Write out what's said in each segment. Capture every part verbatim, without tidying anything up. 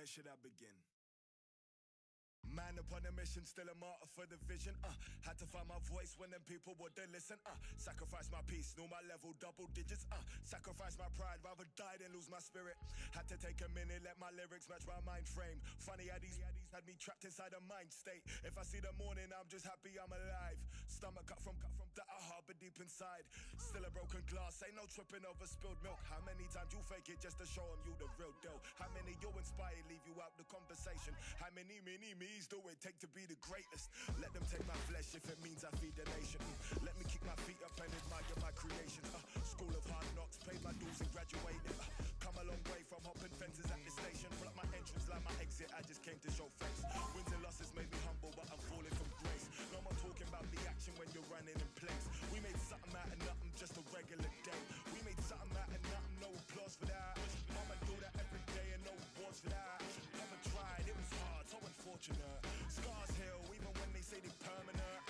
should I begin? Man upon a mission, still a martyr for the vision. Uh, had to find my voice when them people wouldn't listen. Uh, sacrifice my peace, knew my level, double digits. Uh, sacrifice my pride, rather die than lose my spirit. Had to take a minute, let my lyrics match my mind frame. Funny how these had me trapped inside a mind state. If I see the morning, I'm just happy I'm alive. Stomach cut from cut from that I harbor deep inside. Still a broken glass, ain't no tripping over spilled milk. How many times you fake it just to show them you the real deal? How many you inspire leave you out the conversation? How many mini me's do it take to be the greatest? Let them take my flesh if it means I feed the nation. Mm. Let me kick my feet up and admire my creations. Uh, school of hard knocks, paid my dues and graduated. Uh, come a long way from hopping fences at the station. Block my entrance, like my exit, I just came to show face. Wins and losses made me humble, but I'm falling from grace. No more talking about the action when you're running in place. We made something out of nothing, just a regular day. We made something out of nothing, no applause for that. I'ma do that every day and no awards for that. Never tried, it was hard, so unfortunate. Scars heal, even when they say they're permanent.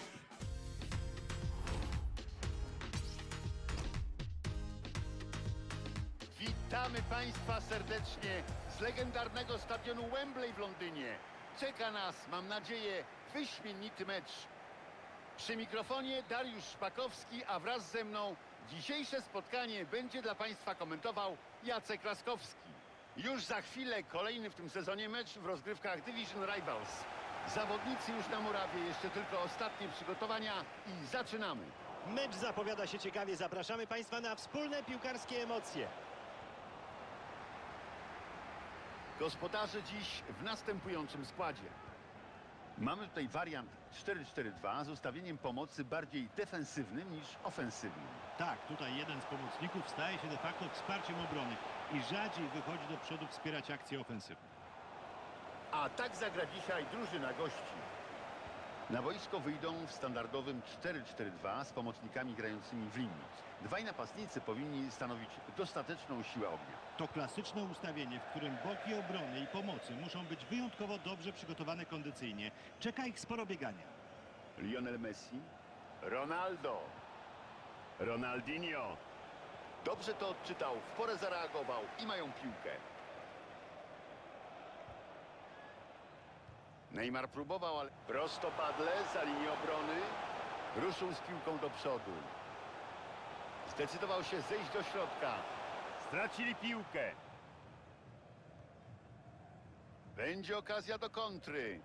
Witamy Państwa serdecznie z legendarnego stadionu Wembley w Londynie. Czeka nas, mam nadzieję, wyśmienity mecz. Przy mikrofonie Dariusz Szpakowski, a wraz ze mną dzisiejsze spotkanie będzie dla Państwa komentował Jacek Laskowski. Już za chwilę kolejny w tym sezonie mecz w rozgrywkach Division Rivals. Zawodnicy już na murawie, jeszcze tylko ostatnie przygotowania i zaczynamy. Mecz zapowiada się ciekawie, zapraszamy Państwa na wspólne piłkarskie emocje. Gospodarze dziś w następującym składzie. Mamy tutaj wariant cztery cztery dwa z ustawieniem pomocy bardziej defensywnym niż ofensywnym. Tak, tutaj jeden z pomocników staje się de facto wsparciem obrony i rzadziej wychodzi do przodu wspierać akcje ofensywne. A tak zagra dzisiaj drużyna gości. Na boisko wyjdą w standardowym cztery cztery dwa z pomocnikami grającymi w linii. Dwaj napastnicy powinni stanowić dostateczną siłę ognia. To klasyczne ustawienie, w którym boki obrony i pomocy muszą być wyjątkowo dobrze przygotowane kondycyjnie. Czeka ich sporo biegania. Lionel Messi, Ronaldo, Ronaldinho. Dobrze to odczytał, w porę zareagował i mają piłkę. Neymar próbował, ale prostopadle za linię obrony. Ruszył z piłką do przodu. Zdecydował się zejść do środka. Stracili piłkę. Będzie okazja do kontry.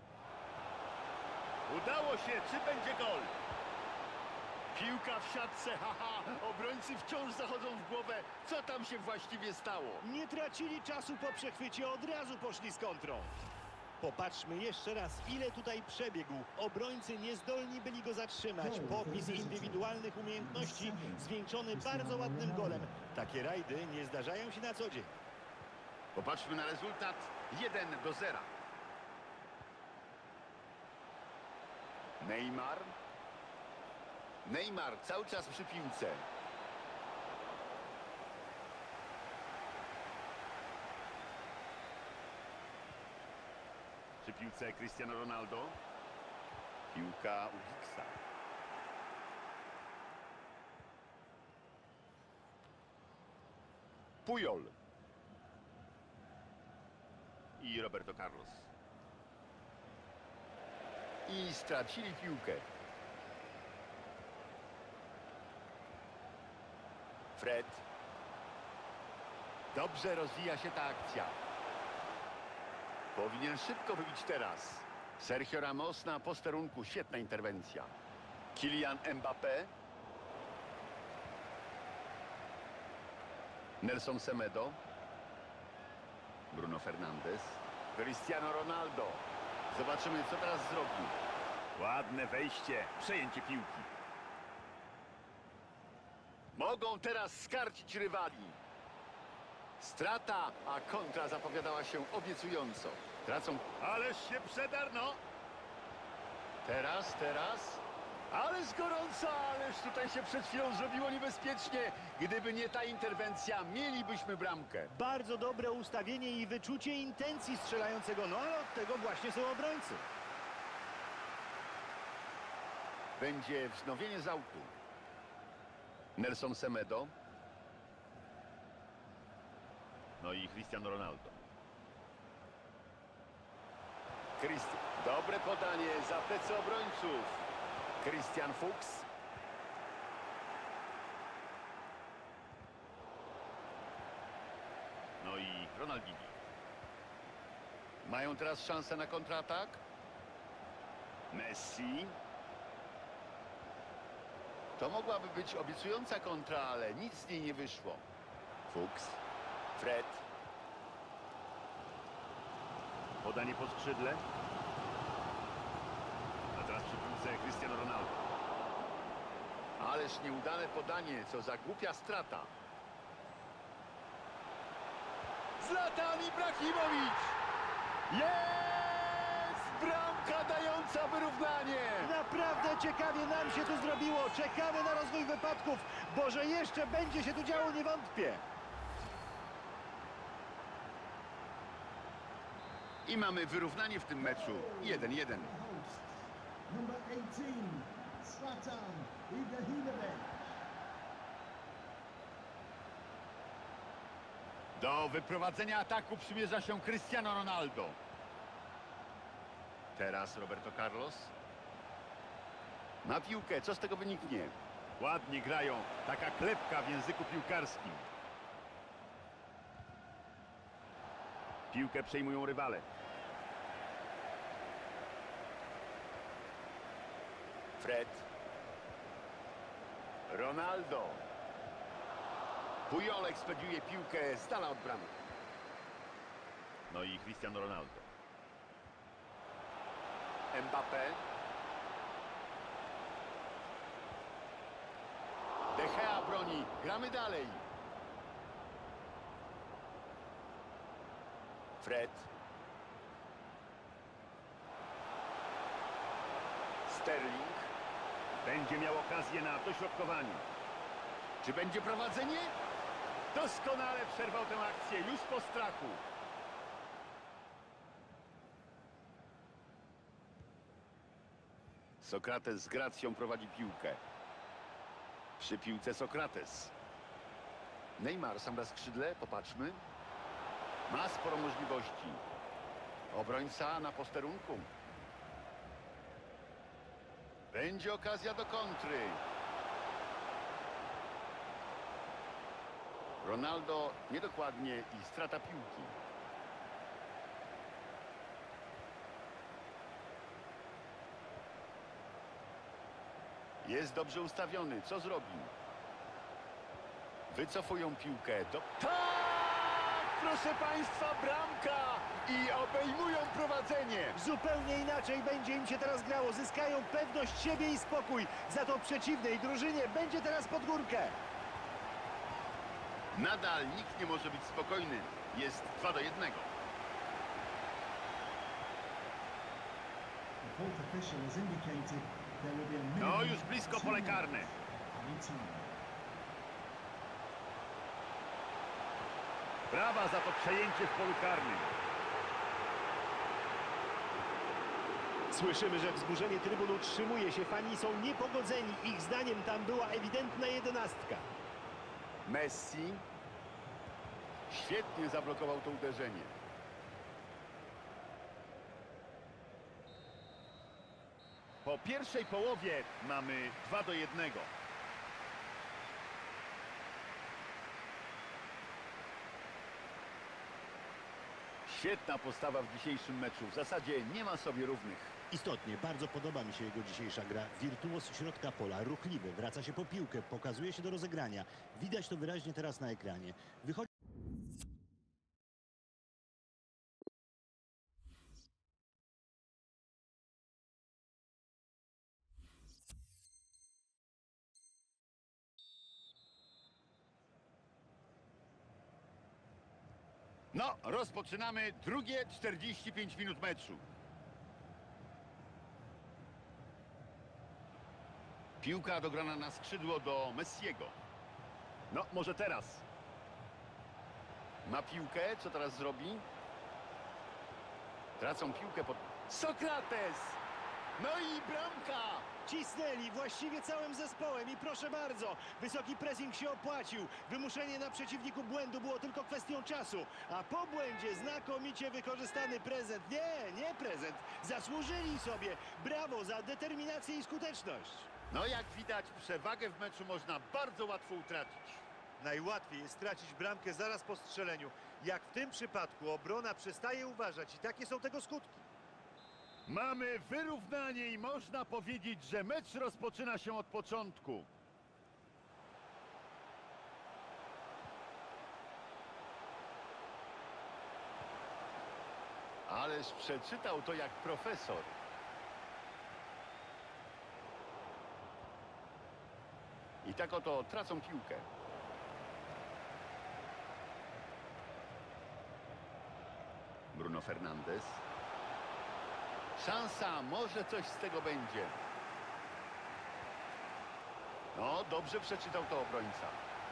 Udało się, czy będzie gol? Piłka w siatce, haha, obrońcy wciąż zachodzą w głowę. Co tam się właściwie stało? Nie tracili czasu po przechwycie, od razu poszli z kontrą. Popatrzmy jeszcze raz, ile tutaj przebiegł. Obrońcy niezdolni byli go zatrzymać. Popis indywidualnych umiejętności zwieńczony bardzo ładnym golem. Takie rajdy nie zdarzają się na co dzień. Popatrzmy na rezultat. jeden do zera. Neymar. Neymar cały czas przy piłce. Przy piłce Cristiano Ronaldo. Piłka u Higgsa. Puyol. I Roberto Carlos. I stracili piłkę. Fred. Dobrze rozwija się ta akcja. Powinien szybko wybić teraz. Sergio Ramos na posterunku. Świetna interwencja. Kylian Mbappé. Nelson Semedo. Bruno Fernandes. Cristiano Ronaldo. Zobaczymy, co teraz zrobi. Ładne wejście. Przejęcie piłki. Mogą teraz skarcić rywali. Strata, a kontra zapowiadała się obiecująco. Tracą... Ależ się przedarno. Teraz, teraz. Ależ gorąco, ależ tutaj się przed chwilą zrobiło niebezpiecznie. Gdyby nie ta interwencja, mielibyśmy bramkę. Bardzo dobre ustawienie i wyczucie intencji strzelającego, no ale od tego właśnie są obrońcy. Będzie wznowienie z autu. Nelson Semedo. No i Cristiano Ronaldo. Christ... Dobre podanie za plecy obrońców. Christian Fuchs. No i Ronaldinho. Mają teraz szansę na kontratak. Messi. To mogłaby być obiecująca kontra, ale nic z niej nie wyszło. Fuchs. Fred. Podanie po skrzydle. A teraz przy piłce Cristiano Ronaldo. Ależ nieudane podanie, co za głupia strata. Zlatan Ibrahimowicz! Jest! Bramka dająca wyrównanie! Naprawdę ciekawie nam się tu zrobiło. Czekamy na rozwój wypadków, bo że jeszcze będzie się tu działo, nie wątpię. I mamy wyrównanie w tym meczu. jeden jeden. Number eighteen, Zlatan Ibrahimovic. Do wyprowadzenia ataku przymierza się Cristiano Ronaldo. Teraz Roberto Carlos. Na piłkę, co z tego wyniknie? Ładnie grają, taka klepka w języku piłkarskim. Piłkę przejmują rywale. Fred. Ronaldo. Puyol ekspediuje piłkę z dala od bramy. No i Cristiano Ronaldo. Mbappé. De Gea broni. Gramy dalej. Fred. Sterling. Będzie miał okazję na dośrodkowanie. Czy będzie prowadzenie? Doskonale przerwał tę akcję już po strachu. Sokrates z gracją prowadzi piłkę. Przy piłce Sokrates. Neymar sam na skrzydle, popatrzmy. Ma sporo możliwości. Obrońca na posterunku. Będzie okazja do kontry. Ronaldo niedokładnie i strata piłki. Jest dobrze ustawiony. Co zrobi? Wycofują piłkę. Do... Tak! Proszę Państwa, bramka! I obejmują prowadzenie. Zupełnie inaczej będzie im się teraz grało. Zyskają pewność siebie i spokój. Za to przeciwnej drużynie będzie teraz pod górkę. Nadal nikt nie może być spokojny. Jest dwa do jednego. The fourth official has indicated there will be a No minimum już blisko of pole two karne. eighteen. Brawa za to przejęcie w polu karnym. Słyszymy, że wzburzenie trybun utrzymuje się. Fani są niepogodzeni. Ich zdaniem tam była ewidentna jedenastka. Messi świetnie zablokował to uderzenie. Po pierwszej połowie mamy dwa do jednego. Świetna postawa w dzisiejszym meczu. W zasadzie nie ma sobie równych. Istotnie, bardzo podoba mi się jego dzisiejsza gra. Wirtuoz środka pola, ruchliwy, wraca się po piłkę, pokazuje się do rozegrania. Widać to wyraźnie teraz na ekranie. Wychodzi... No, rozpoczynamy drugie czterdzieści pięć minut meczu. Piłka dograna na skrzydło do Messiego. No, może teraz. Ma piłkę, co teraz zrobi? Tracą piłkę pod... Sokrates! No i bramka! Cisnęli właściwie całym zespołem i proszę bardzo, wysoki pressing się opłacił. Wymuszenie na przeciwniku błędu było tylko kwestią czasu, a po błędzie znakomicie wykorzystany prezent. Nie, nie prezent. Zasłużyli sobie. Brawo za determinację i skuteczność. No jak widać, przewagę w meczu można bardzo łatwo utracić. Najłatwiej jest stracić bramkę zaraz po strzeleniu. Jak w tym przypadku obrona przestaje uważać i takie są tego skutki. Mamy wyrównanie i można powiedzieć, że mecz rozpoczyna się od początku. Ależ przeczytał to jak profesor. I tak oto tracą piłkę. Bruno Fernandes. Szansa, może coś z tego będzie. No, dobrze przeczytał to obrońca.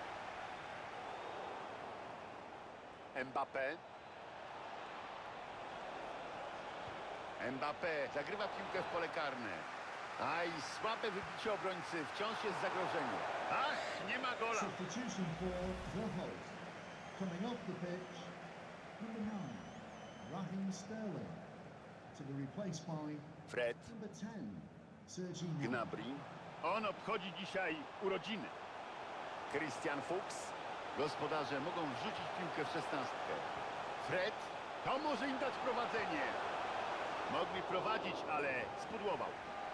Mbappé. Mbappé zagrywa piłkę w pole karne. Aj, słabe wybicie obrońcy, wciąż jest zagrożenie. Ach, nie ma gola. Substitution for the host. Coming off the pitch, number nine, Raheem Sterling. To be replaced by Fred. number ten, Sergi Gnabry. Gnabry. On obchodzi dzisiaj urodziny. Christian Fuchs. Gospodarze mogą wrzucić piłkę w szesnastkę. Fred. To może im dać prowadzenie. Mogli prowadzić, ale spudłował.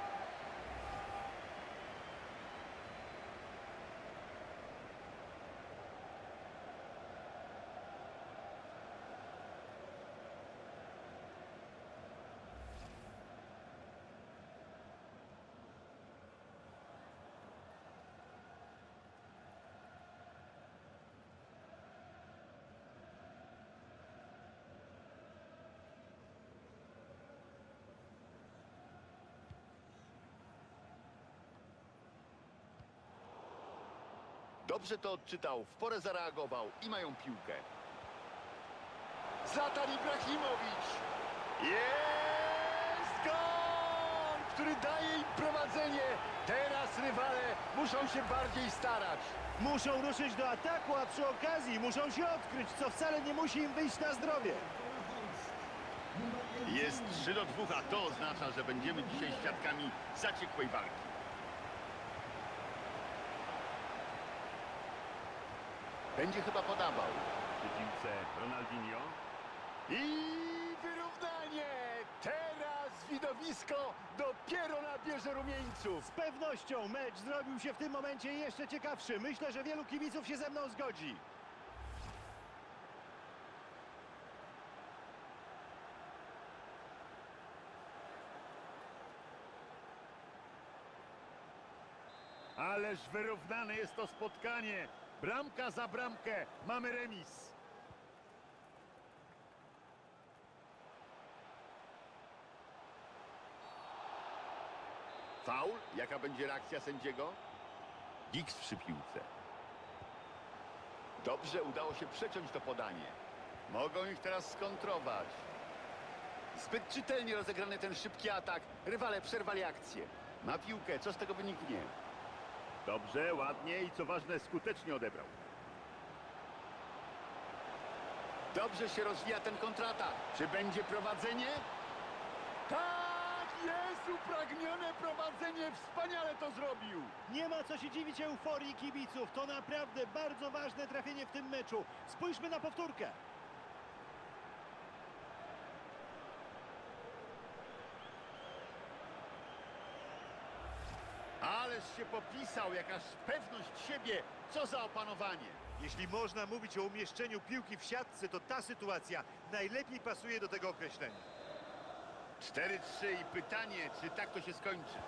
Dobrze to odczytał, w porę zareagował i mają piłkę. Zlatan Ibrahimowicz! Jest gol! Który daje im prowadzenie. Teraz rywale muszą się bardziej starać. Muszą ruszyć do ataku, a przy okazji muszą się odkryć, co wcale nie musi im wyjść na zdrowie. Jest trzy do dwóch, a to oznacza, że będziemy dzisiaj świadkami zaciekłej walki. Będzie chyba podawał. Przy piłce Ronaldinho. I wyrównanie! Teraz widowisko dopiero nabierze rumieńców. Z pewnością mecz zrobił się w tym momencie jeszcze ciekawszy. Myślę, że wielu kibiców się ze mną zgodzi. Ależ wyrównane jest to spotkanie. Bramka za bramkę. Mamy remis. Faul? Jaka będzie reakcja sędziego? Giggs przy piłce. Dobrze udało się przeciąć to podanie. Mogą ich teraz skontrować. Zbyt czytelnie rozegrany ten szybki atak. Rywale przerwali akcję. Ma piłkę. Co z tego wyniknie? Dobrze, ładnie i co ważne, skutecznie odebrał. Dobrze się rozwija ten kontratak. Czy będzie prowadzenie? Tak, jest upragnione prowadzenie. Wspaniale to zrobił. Nie ma co się dziwić euforii kibiców. To naprawdę bardzo ważne trafienie w tym meczu. Spójrzmy na powtórkę. Ależ się popisał, jakaż pewność siebie. Co za opanowanie. Jeśli można mówić o umieszczeniu piłki w siatce, to ta sytuacja najlepiej pasuje do tego określenia. cztery trzy i pytanie, czy tak to się skończy.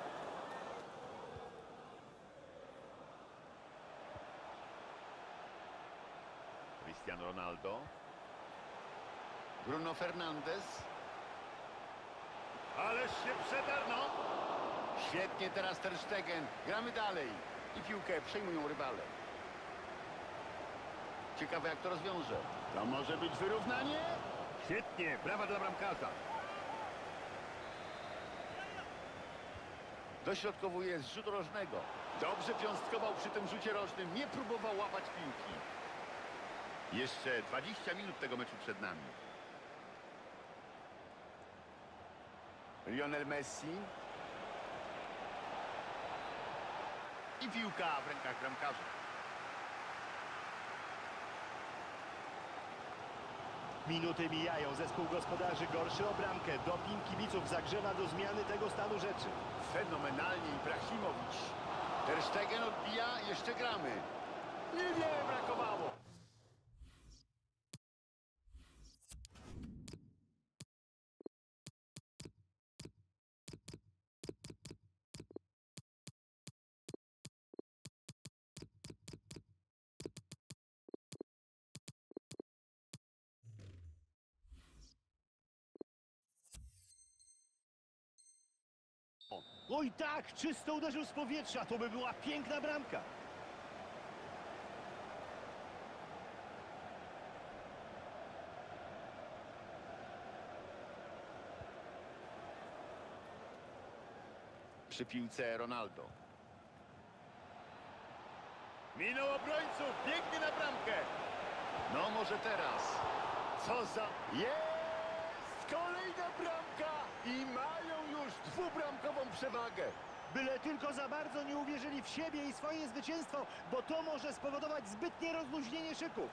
Cristiano Ronaldo. Bruno Fernandes. Ależ się przedarł, no. Świetnie teraz Ter Stegen. Gramy dalej. I piłkę przejmują rywale. Ciekawe, jak to rozwiąże. To może być wyrównanie? Świetnie. Brawa dla bramkarza. Dośrodkowuje z rzutu rożnego. Dobrze piąstkował przy tym rzucie rożnym. Nie próbował łapać piłki. Jeszcze dwadzieścia minut tego meczu przed nami. Lionel Messi. I piłka w rękach bramkarza. Minuty mijają, zespół gospodarzy gorszy o bramkę. Doping kibiców zagrzewa do zmiany tego stanu rzeczy. Fenomenalnie Ibrahimowicz. Ter Stegen odbija, jeszcze gramy. Niewiele brakowało. Oj tak, czysto uderzył z powietrza. To by była piękna bramka. Przy piłce Ronaldo. Minął obrońców, biegnie na bramkę. No może teraz. Co za... Jest! Kolejna bramka! I mają już dwubramkową przewagę. Byle tylko za bardzo nie uwierzyli w siebie i swoje zwycięstwo, bo to może spowodować zbytnie rozluźnienie szyków.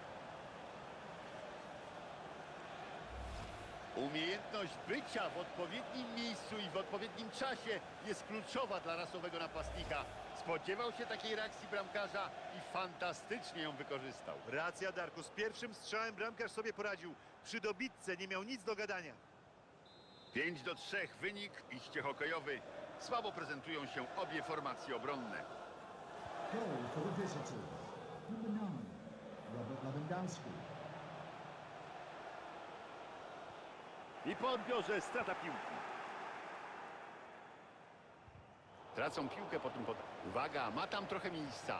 Umiejętność bycia w odpowiednim miejscu i w odpowiednim czasie jest kluczowa dla rasowego napastnika. Spodziewał się takiej reakcji bramkarza i fantastycznie ją wykorzystał. Racja, Darku. Z pierwszym strzałem bramkarz sobie poradził. Przy dobitce nie miał nic do gadania. pięć do trzech wynik, iście hokejowy. Słabo prezentują się obie formacje obronne. Goal for the visitors. Number nine, Robert Lewandowski. I po odbiorze strata piłki. Tracą piłkę po tym pod... Uwaga, ma tam trochę miejsca.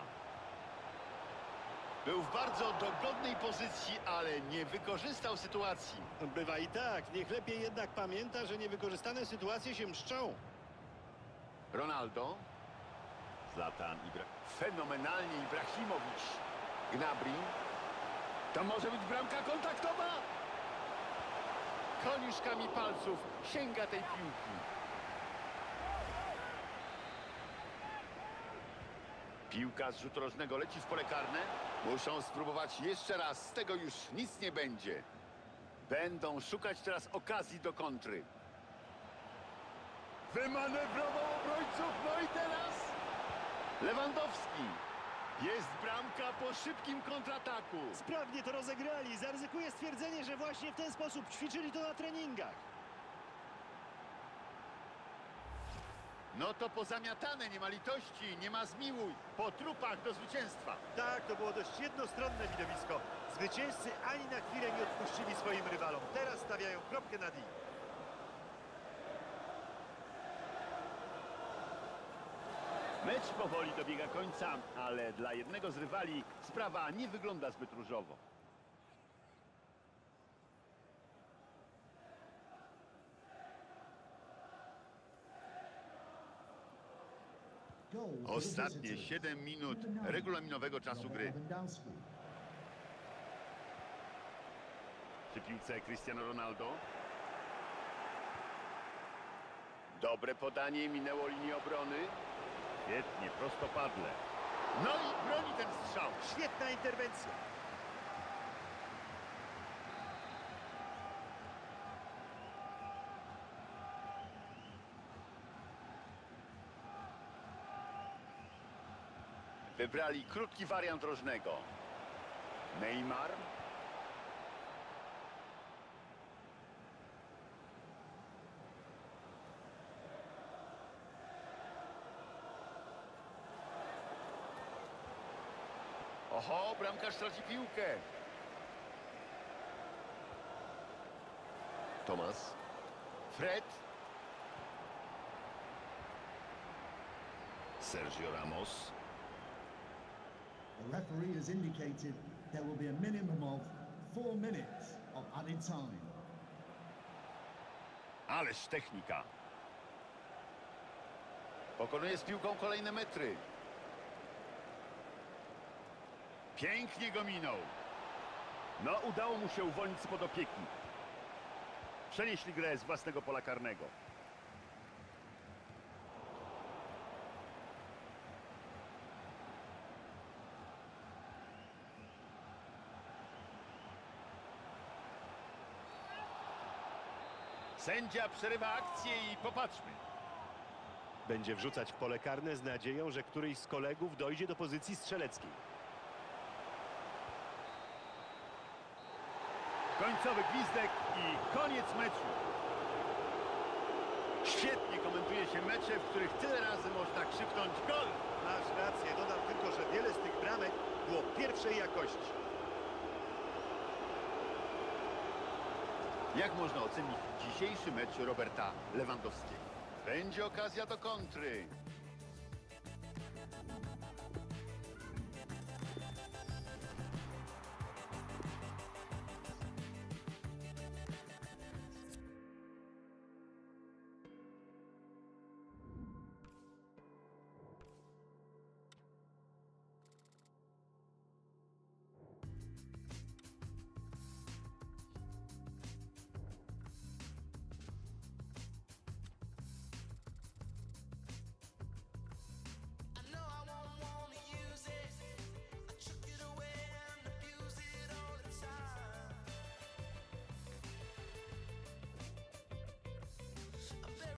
Był w bardzo dogodnej pozycji, ale nie wykorzystał sytuacji. Bywa i tak. Niech lepiej jednak pamięta, że niewykorzystane sytuacje się mszczą. Ronaldo. Zlatan Ibra... Fenomenalnie Ibrahimowicz. Gnabry. To może być bramka kontaktowa? Koniuszkami palców sięga tej piłki. Piłka z rzutu rożnego leci w pole karne. Muszą spróbować jeszcze raz. Z tego już nic nie będzie. Będą szukać teraz okazji do kontry. Wymanewrował obrońców. No i teraz Lewandowski. Jest bramka po szybkim kontrataku. Sprawnie to rozegrali. Zaryzykuję stwierdzenie, że właśnie w ten sposób ćwiczyli to na treningach. No to pozamiatane, nie ma litości, nie ma zmiłuj. Po trupach do zwycięstwa. Tak, to było dość jednostronne widowisko. Zwycięzcy ani na chwilę nie odpuścili swoim rywalom. Teraz stawiają kropkę nad i. Mecz powoli dobiega końca, ale dla jednego z rywali sprawa nie wygląda zbyt różowo. Goal for the Ostatnie visitors. siedem minut Number nine, regulaminowego czasu Robert gry. Lewandowski. Przy piłce Cristiano Ronaldo. Dobre podanie, minęło linię obrony. Świetnie, prostopadle. No i broni ten strzał. Świetna interwencja. Wybrali krótki wariant rożnego. Neymar. Oho, bramkarz traci piłkę. Thomas. Fred. Sergio Ramos. The referee has indicated there will be a minimum of four minutes of added time. Ależ technika. Pokonuje z piłką kolejne metry. Pięknie go minął. No, udało mu się uwolnić spod opieki. Przenieśli grę z własnego pola karnego. Sędzia przerywa akcję i popatrzmy. Będzie wrzucać w pole karne z nadzieją, że któryś z kolegów dojdzie do pozycji strzeleckiej. Końcowy gwizdek i koniec meczu. Świetnie komentuje się mecze, w których tyle razy można krzyknąć gol. Masz rację, dodam tylko, że wiele z tych bramek było pierwszej jakości. Jak można ocenić dzisiejszy mecz Roberta Lewandowskiego? Będzie okazja do kontry.